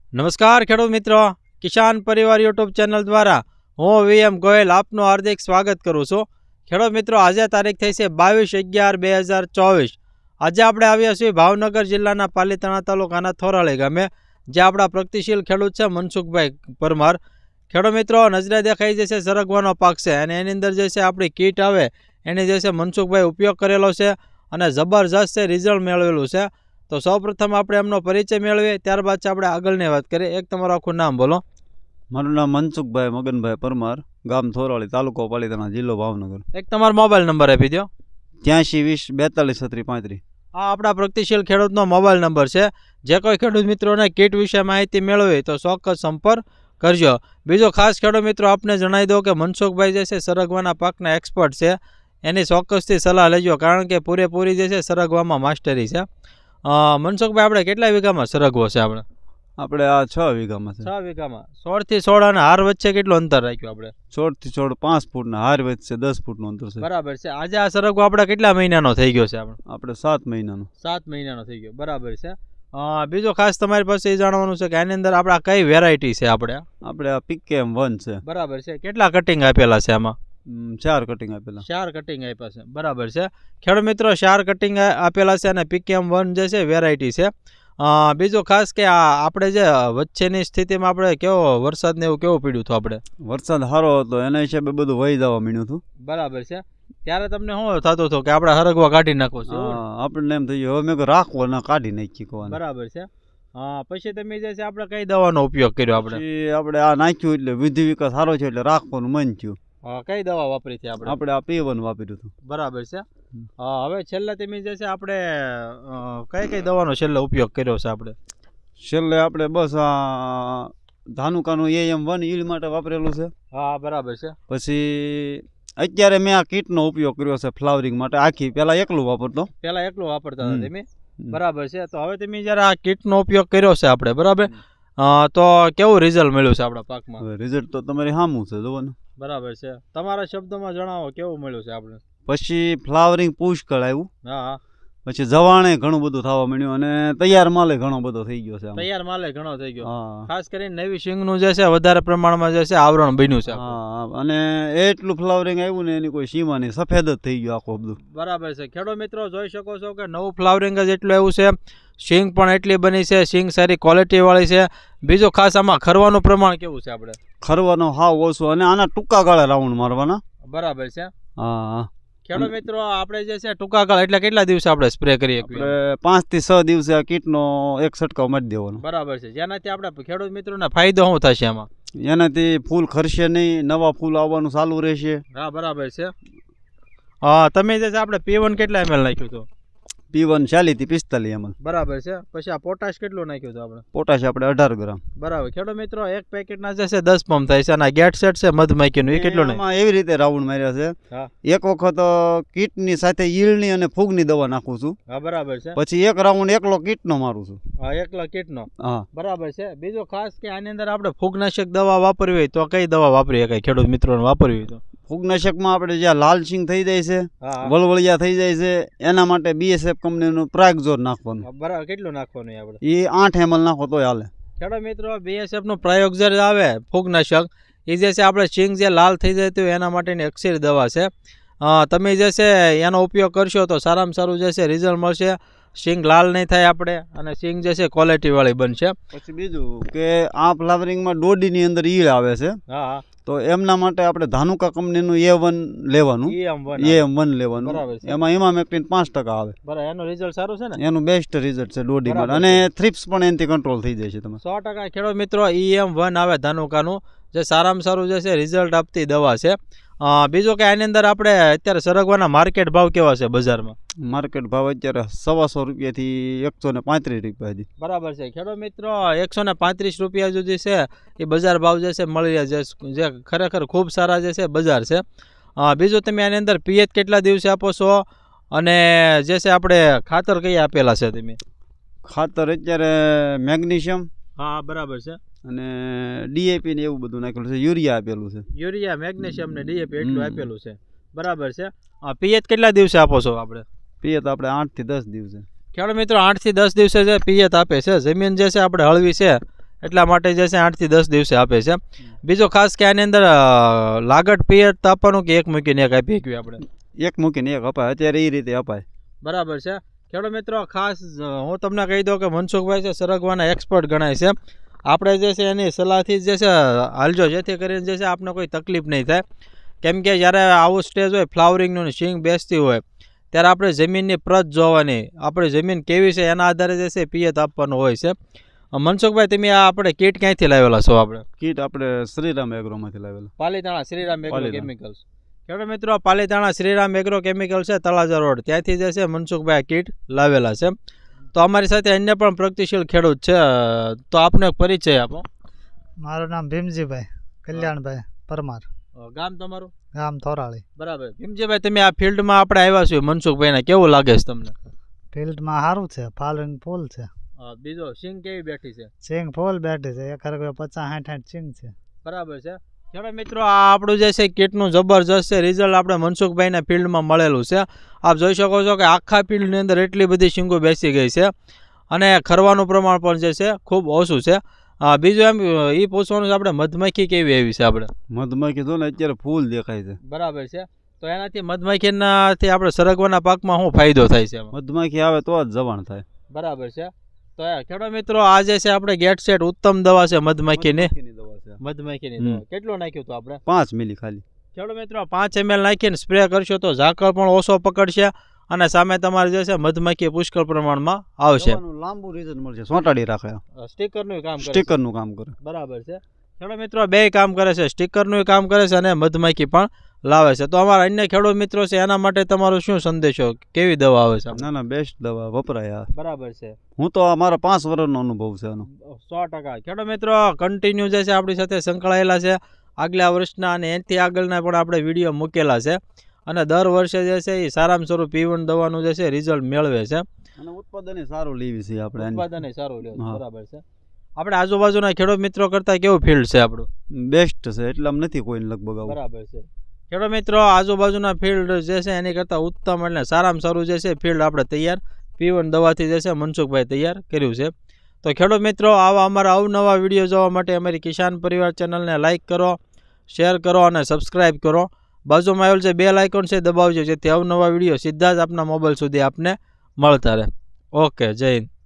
નમસ્કાર ખેડૂત મિત્રો, કિસાન પરિવાર યુટ્યુબ ચેનલ દ્વારા હું વીએમ ગોયલ આપનું હાર્દિક સ્વાગત કરું છું। ખેડૂત મિત્રો, આજે તારીખ થઈ છે 22/11/2024। આજે આપણે આવ્યા છીએ ભાવનગર જિલ્લાના પાલીતાણા તાલુકાના થોરાળી ગામે, જે આપણા પ્રગતિશીલ ખેડૂત છે મનસુખભાઈ પરમાર। ખેડૂત મિત્રો, નજરે દેખાઈ જશે સરગવાનો પાક છે અને એની અંદર જે છે આપણી કીટ આવે એની જે છે મનસુખભાઈ ઉપયોગ કરેલો છે અને જબરજસ્ત છે રિઝલ્ટ મેળવેલું છે। તો સૌપ્રથમ આપણે એમનો પરિચય મેળવીએ, ત્યારબાદ આપણે આગળની વાત કરીએ। એક તમારું આખું નામ બોલો। મારું નામ મનસુખભાઈ મગનભાઈ પરમાર, ગામ થોરાળી, તાલુકો પાલીતાણા, જિલ્લો ભાવનગર। એક તમારો મોબાઈલ નંબર આપી દો। 83 20 42 36 35। આ આપણા પ્રગતિશીલ ખેડૂતનો મોબાઈલ નંબર છે। જે કોઈ ખેડૂત મિત્રોને કીટ વિશે માહિતી મેળવી તો ચોક્કસ સંપર્ક કરજો। બીજો ખાસ ખેડૂત મિત્રો આપને જણાવી દો કે મનસુખભાઈ જે છે સરગવાના પાકના એક્સપર્ટ છે, એની ચોક્કસથી સલાહ લેજો, કારણ કે પૂરેપૂરી જે છે સરગવામાં માસ્ટરી છે। મનસુખભાઈ, આપણે કેટલા વીઘામાં સરગવો છે? આપણે આ 6 વીઘામાં છે। 6 વીઘામાં 16 થી 16 અને હાર વચ્ચે કેટલું અંતર રાખ્યું આપણે? 16 થી 16 5 ફૂટના, હાર વચ્ચે 10 ફૂટનું અંતર છે। બરાબર છે। આજે આ સરગવો આપણે કેટલા મહિનાનો થઈ ગયો છે? આપણે 7 મહિનાનો। 7 મહિનાનો થઈ ગયો, બરાબર છે। બીજો ખાસ તમારી પાસે એ જાણવાનું છે કે આની અંદર આપણા કઈ વેરાયટી છે? આપણે આ PKM1 છે। બરાબર છે। કેટલા કટિંગ આપેલા છે આમાં? 4 કટિંગ આપેલા। 4 કટિંગ આપ્યા છે, બરાબર છે। ખેડૂત મિત્રો, 4 કટિંગ આપેલા છે અને PKM1 જે છે વેરાયટી છે। બીજો ખાસ કે આપણે જે વચ્ચેની સ્થિતિમાં આપણે કેવો વરસાદ ને એવું કેવું પડ્યું હતું? આપણે વરસાદ સારો હતો, એના હિસાબે બધું વહી જવા માંડ્યું હતું। બરાબર છે। ત્યારે તમને શું થતું હતું કે આપણે હરગવા કાઢી નાખો છો? આપણને એમ થઈ ગયું હવે મેં રાખવો ના, કાઢી નાખી। બરાબર છે। પછી તમે જે છે આપણે કઈ દવાનો ઉપયોગ કર્યો? આપણે આ નાખ્યું એટલે વૃદ્ધિ વિકાસ સારો છે એટલે રાખવાનું મન થયું। કઈ દવા વાપરી હતી આપણે? આ P1 વાપર્યું હતું। બરાબર છે। હવે છેલ્લે તમે જે છે આપણે કઈ દવાનો છેલ્લે ઉપયોગ કર્યો છે? છેલ્લે આપણે બસ આ ધાનુકાનું AM1 ઈડ માટે વાપરેલું છે। હા, બરાબર છે। પછી અત્યારે મેં આ કીટનો ઉપયોગ કર્યો છે ફ્લાવરિંગ માટે। આખી પેલા એકલું વાપરતા હતા તમે, બરાબર છે। તો હવે તમે જયારે આ કીટનો ઉપયોગ કર્યો છે આપણે, બરાબર, તો કેવું રિઝલ્ટ મળ્યું છે આપણા પાકમાં? રિઝલ્ટ તો તમારી સામું છે, જોવો ને। બરાબર છે। તમારા શબ્દોમાં જણાવો કેવું મળ્યું છે આપણે? પછી ફ્લાવરિંગ પુષ્કળ આવ્યું। હા। પછી જવાણે ઘણું બધું થવા મળ્યું અને તૈયાર માલે ઘણો બધો થઈ ગયો છે। તૈયાર માલે ઘણો થઈ ગયો, ખાસ કરીને નવી સિંગનું જે છે વધારે પ્રમાણમાં જે છે આવરણ બન્યું છે। અને એટલું ફ્લાવરિંગ આવ્યું ને એની કોઈ સીમા નહીં, સફેદ જ થઈ ગયું આખું બધું। બરાબર છે। ખેડૂત મિત્રો, જોઈ શકો છો કે નવું ફ્લાવરિંગ જ એટલું આવ્યું છે, સિંગ પણ એટલી બની છે, સિંગ સારી ક્વોલિટી વાળી છે। બીજું ખાસ આમાં ખરવાનું પ્રમાણ કેવું છે? આપણે ખરવાનો હાવ ઓછું અને આના ટૂંકા ગાળે રાઉન્ડ મારવાના। બરાબર છે। હા ખેડૂત મિત્રો, આપણે જે છે ટૂંકા ગાળા એટલે કેટલા દિવસે આપણે સ્પ્રે કરીએ? 5 થી 6 દિવસે આ કીટનો એક છંટકાવ મારી દેવાનો। બરાબર છે। જેનાથી આપણે ખેડૂત મિત્રોને ફાયદો શું થશે આમાં? એનાથી ફૂલ ખરશે નહીં, નવા ફૂલ આવવાનું ચાલુ રહેશે। હા, બરાબર છે। તમે જે છે આપણે P1 કેટલા ml નાખ્યું હતું? P1 40 થી 45 ml। બરાબર છે। પછી આ પોટાશ કેટલું નાખ્યું હતું આપણે? પોટાશ આપણે 18 ગ્રામ। બરાબર। ખેડૂત મિત્રો, એક પેકેટના જે છે 10 પંપ થાય છે અને ગેટ સેટ છે મધમાખીનું, એ કેટલું નાખ્યું? એવી રીતે રાઉન્ડ માર્યા છે। એક વખત કીટની સાથે ઈળની અને ફૂગની દવા નાખું છું। હા, બરાબર છે। પછી એક રાઉન્ડ એકલો કીટનો મારું છું। હા, એકલો કીટનો। હા, બરાબર છે। બીજો ખાસ કે આની અંદર આપણે ફૂગનાશક દવા વાપરવી હોય તો કઈ દવા વાપરીએ કઈ ખેડૂત મિત્રોને વાપરવી હોય તો? ફૂગનાશકમાં આપણે જ્યાં લાલ સિંગ થઈ જાય છે, વળવળિયા થઈ જાય છે, એના માટે BSF કંપનીનું પ્રાગઝોર નાખવાનું। બરાબર। કેટલું નાખવાનું આપણે? એ 8 ml નાખો તોય હાલે। ખેડૂત મિત્રો, BSF નું પ્રાયોગઝર આવે ફૂગનાશક, એ જે છે આપણે સિંગ જે લાલ થઈ જતી હોય એના માટેની અક્ષર દવા છે। તમે જે છે એનો ઉપયોગ કરશો તો સારામાં સારું જે છે રિઝલ્ટ મળશે, સિંગ લાલ નહીં થાય આપણે અને સિંગ જે છે ક્વોલિટી વાળી બનશે। પછી બીજું કે આ ફ્લાવરિંગમાં દોડીની અંદર ઈળ આવે છે, હા, તો એમના માટે આપણે ધાનુકા કંપનીનું A1 લેવાનું, AM1 લેવાનું। એમાં ઇમામેક્ટિન 5% આવે। બરાબર। એનું રિઝલ્ટ સારું છે ને? એનું બેસ્ટ રિઝલ્ટ છે દોડીમાં, અને થ્રિપ્સ પણ એનાથી કંટ્રોલ થઈ જાય છે। તમે 100% ખેડૂત મિત્રો, AM1 આવે ધાનુકાનું, જે સારામાં સારું જે છે રિઝલ્ટ આપતી દવા છે। બીજો કે આની અંદર આપણે અત્યારે સરગવાના માર્કેટ ભાવ કેવા છે બજારમાં? માર્કેટ ભાવ અત્યારે 125 રૂપિયાથી 135 રૂપિયા સુધી। બરાબર છે। ખેડૂત મિત્રો, 135 રૂપિયા સુધી છે એ બજાર ભાવ જે છે મળી રહે છે, જે ખરેખર ખૂબ સારા જે છે બજાર છે। બીજું તમે આની અંદર પિયત કેટલા દિવસે આપો છો અને જે છે આપણે ખાતર કઈ આપેલા છે તમે? ખાતર અત્યારે મેગ્નેશિયમ, હા, બરાબર છે, અને DAP ને એવું બધું નાખેલું છે। યુરિયા આપેલું છે, યુરિયા, મેગ્નેશિયમ ને DAP એટલું આપેલું છે, બરાબર છે। પિયત કેટલા દિવસે આપો છો આપણે? પિયત આપણે 8 થી 10 દિવસે। ખેડૂત મિત્રો 8 થી 10 દિવસે જે પિયત આપે છે। જમીન જે છે આપણે હળવી છે એટલા માટે જે છે 8 થી 10 દિવસે આપે છે. બીજો ખાસ કે આની અંદર લાગટ પિયત આપવાનું કે એક મૂકીને એક આપી શકીએ આપણે? એક મૂકીને એક અપાય, અત્યારે એ રીતે અપાય. બરાબર છે. ખેડૂત મિત્રો ખાસ હું તમને કહી દઉં કે મનસુખભાઈ છે સરગવાના એક્સપર્ટ ગણાય છે. આપણે જે છે એની સલાહથી જે છે હાલજો, જેથી કરીને જે છે આપણે કોઈ તકલીફ નહીં થાય. કેમ કે જ્યારે આવું સ્ટેજ હોય ફ્લાવરિંગનું શીંગ બેસતી હોય ત્યારે આપણે જમીનની પ્રત જોવાની, આપણી જમીન કેવી છે એના આધારે જે છે પિયત આપવાનું હોય છે. મનસુખભાઈ, તમે આ આપણે કીટ ક્યાંથી લાવેલા છો? આપણે કીટ આપણે શ્રીરામ એગ્રોમાંથી લાવેલા, પાલીતાણા શ્રીરામ એગ્રો કેમિકલ્સ. ખેડૂત મિત્રો, પાલીતાણા શ્રીરામ એગ્રો કેમિકલ છે તળાજા રોડ, ત્યાંથી જે છે મનસુખભાઈ કીટ લાવેલા છે. તો અમારી સાથે અન્ય પણ પ્રગતિશીલ ખેડૂત છે, તો આપનો એક પરિચય આપો. મારું નામ ભીમજીભાઈ કલ્યાણભાઈ પરમાર, ગામ તમારું? ગામ થોરાળી. બરાબર. ભીમજીભાઈ, તમે આ ફિલ્ડમાં આપણે આવ્યા છો મનસુખભાઈને, કેવું લાગે છે તમને? ફિલ્ડમાં સારું છે, ફાલન ફૂલ છે. બીજો સિંગ કેવી બેઠી છે? સિંગ ફૂલ બેઠી છે, એક 50-60 સિંગ છે. બરાબર છે. ખેડૂત મિત્રો, આ આપણું જે છે કીટનું જબરજસ્ત છે રિઝલ્ટ આપણે મનસુખભાઈના ફિલ્ડમાં મળેલું છે. આપ જોઈ શકો છો કે આખા ફિલ્ડની અંદર એટલી બધી શીંગો બેસી ગઈ છે અને ખરવાનું પ્રમાણ પણ જે છે ખૂબ ઓછું છે. બીજું એમ એ પૂછવાનું છે આપણે મધમાખી કેવી આવી છે? આપણે મધમાખી જો ને અત્યારે ફૂલ દેખાય છે. બરાબર છે. તો એનાથી મધમાખીનાથી આપણે સરગવાના પાકમાં શું ફાયદો થાય છે? મધમાખી આવે તો જ જવાણ થાય. બરાબર છે. તો ખેડૂત મિત્રો, આ જે છે આપણે ગેટ સેટ ઉત્તમ દવા છે મધમાખીની. મધમાખીની દવા કેટલું નાખ્યું હતું આપણે? 5 મિલી ખાલી. ખેડૂત મિત્રો, 5 ml નાખીને સ્પ્રે કરશો તો ઝાકળ પણ ઓછો પકડશે અને સામે તમારે જે છે મધમાખી પુષ્કળ પ્રમાણમાં આવશે. લાંબુ રિઝલ્ટ મળશે, સોંટાડી રાખે. સ્ટીકરનું કામ કરે. સ્ટીકરનું કામ કરે. બરાબર છે. ખેડૂત મિત્રો, બે કામ કરે છે, સ્ટીકરનું કામ કરે છે અને મધમાખી પણ લાવે છે. તો અમારા અન્ય ખેડૂત મિત્રો છે એના માટે તમારો શું સંદેશો, કેવી દવા આવે છે? ના બેસ્ટ દવા વપરાય. બરાબર છે. હું તો મારા 5 વર્ષનો અનુભવ છે આનો. 100%. ખેડૂત મિત્રો કન્ટિન્યુ જે છે આપણી સાથે સંકળાયેલા છે. આગલા વર્ષના અને એનાથી આગળના પણ આપણે વિડીયો મૂકેલા છે અને દર વર્ષે જે છે એ સારામાં સારું P1 દવાનું જે છે રિઝલ્ટ મેળવે છે અને ઉત્પાદન સારું લેવી છે આપણે. ઉત્પાદન સારું લેવું. બરાબર છે. આપણે આજુબાજુના ખેડૂત મિત્રો કરતા કેવું ફિલ્ડ છે આપણું? બેસ્ટ છે, એટલે આમ નથી કોઈ લગભગ. બરાબર છે. ખેડૂત મિત્રો, આજુબાજુના ફિલ્ડ જે છે એની કરતાં ઉત્તમ એટલે સારામાં સારું જે છે ફિલ્ડ આપણે તૈયાર P1 દવાથી જે છે મનસુખભાઈ તૈયાર કર્યું છે. તો ખેડૂત મિત્રો, આવા અમારા અવનવા વિડીયો જોવા માટે અમારી કિસાન પરિવાર ચેનલને લાઇક કરો, શેર કરો અને સબસ્ક્રાઈબ કરો. બાજુમાં આવેલ જે બેલ આઇકોન છે દબાવજો, જેથી અવનવા વિડીયો સીધા જ આપના મોબાઈલ સુધી આપને મળતા રહે. ઓકે, જય હિન્દ.